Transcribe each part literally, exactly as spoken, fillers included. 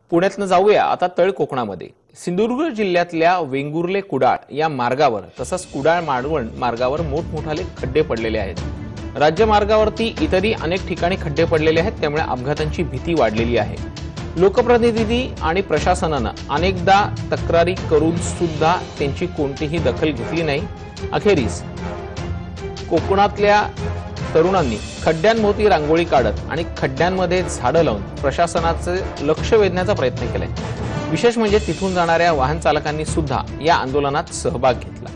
पुण्यातनं जाऊया आता तळ कोकणामध्ये। सिंधुदुर्ग जिल्ह्यातल्या वेंगुर्ले कुडाळ या मार्गावर तसंच कुडाळ माडवण मार्गावर मोठमोठाले खड्डे पडलेले आहेत। राज्य मार्गावरती इतरही अनेक ठिकाणी खड्डे पडलेले आहेत, त्यामुळे अपघातांची भीती वाढलेली आहे। लोकप्रतिनिधी आणि प्रशासनाने अनेकदा तक्रारी करून सुद्धा त्यांची कोणतीही दखल घेतली नाही। अखेरीस कोकणातल्या तरुणांनी खड्ड्यांभोवती रांगोळी काढत आणि खड्ड्यांमध्ये झाडं लावून प्रशासनाचे लक्ष वेधण्याचा प्रयत्न केलाय। विशेष म्हणजे तिथून जाणाऱ्या वाहन चालकांनी सुद्धा या आंदोलनात सहभाग घेतला।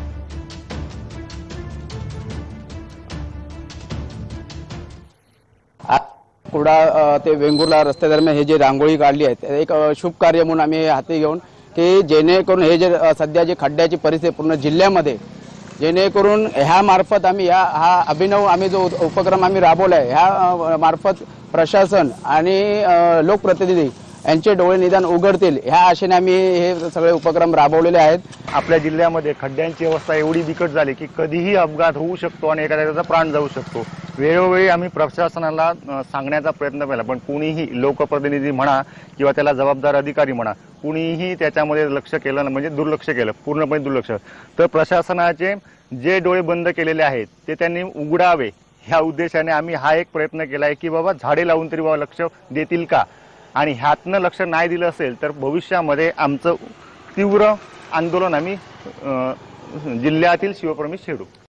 कुडाळ ते वेंगुर्ला रस्त्या दरम्यान हे जे रांगोळी काढली आहे एक शुभ कार्य म्हणून आम्ही हाती घेऊन की जेणेकरून हे जे सध्या जे खड्ड्याची परिस्थिती पूर्ण जिल्ह्यामध्ये जेणेकरून ह्या मार्फत आम्ही या हा अभिनव आम्ही जो उपक्रम आम्ही राबवलाय ह्या मार्फत प्रशासन आणि लोकप्रतिनिधी यांचे डोळे निदान उघडतील ह्या आशेने आम्ही हे सगळे उपक्रम राबवलेले आहेत। आपल्या जिल्ह्यामध्ये खड्ड्यांची अवस्था एवढी बिकट झाली की कधीही अपघात होऊ शकतो आणि एखाद्याचा प्राण जाऊ शकतो। वेळोवेळी आम्ही प्रशासनाला सांगण्याचा प्रयत्न केला, पण कुणीही लोकप्रतिनिधी म्हणा किंवा त्याला जबाबदार अधिकारी म्हणा कुणीही त्याच्यामध्ये लक्ष केलं नाही, म्हणजे दुर्लक्ष केलं, पूर्णपणे दुर्लक्ष। तर प्रशासनाचे जे डोळे बंद केलेले आहेत ते त्यांनी उघडावे ह्या उद्देशाने आम्ही हा एक प्रयत्न केला आहे की बाबा झाडे लावून तरी बाबा लक्ष देतील का, आणि ह्यातनं लक्ष नाही दिलं असेल तर भविष्यामध्ये आमचं तीव्र आंदोलन आम्ही जिल्ह्यातील शिवप्रमुख छेडू।